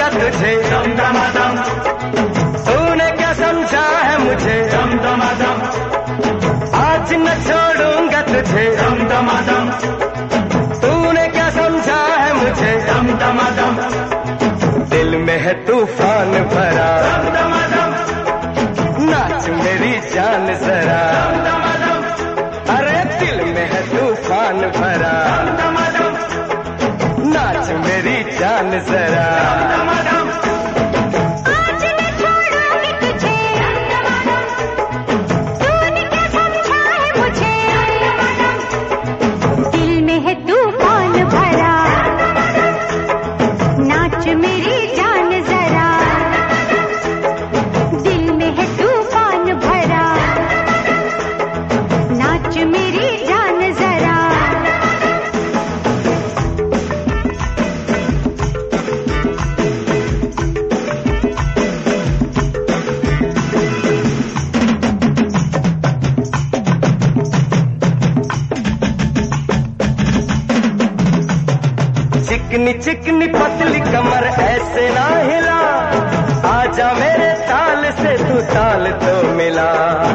तुझे दम दमादम, तूने क्या समझा है मुझे दम दमादम, आज न छोड़ूंगा तुझे दम दमादम, तूने क्या समझा है मुझे दम दमादम, दिल में है तूफान भरा दम दमादम, नाच मेरी जान जरा दम दमादम, अरे दिल में है तूफान भरा दम दमादम, नाच मेरी जान जरा दम दमादम, आज न छोड़ूंगी तुझे, तूने क्या समझा है मुझे, दिल में है तूफान भरा, नाच मेरी जान जरा, दिल में है तूफान भरा, नाच मेरी जान जरा। चिकनी चिकनी पतली कमर ऐसे ना हिला आजा मेरे ताल से तू ताल तो मिला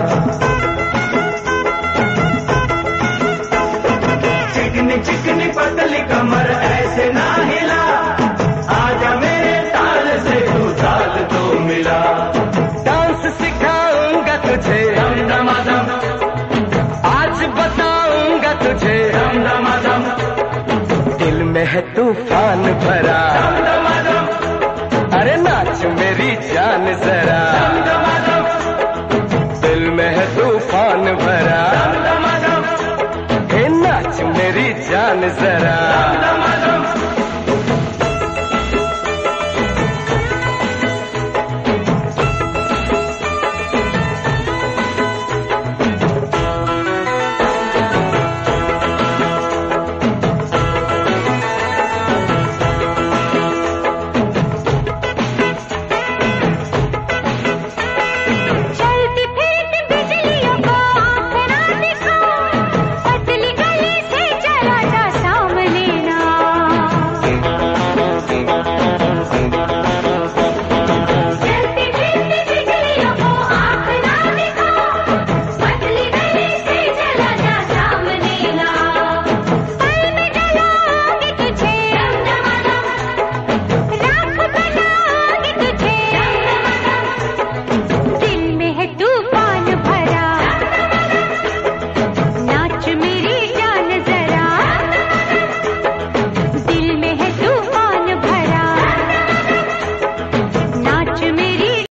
चिकनी चिकनी पतली कमर ऐसे ना हिला, आजा मेरे ताल से तू ताल तो मिला, डांस सिखाऊंगा तुझे दम दमादम, आज बताऊंगा तुझे दम दमादम, दिल में है तूफान भरा दम दमादम, अरे नाच मेरी जान जरा दम दमादम, दिल में है तूफान भरा दम दमादम, हे नाच मेरी जान जरा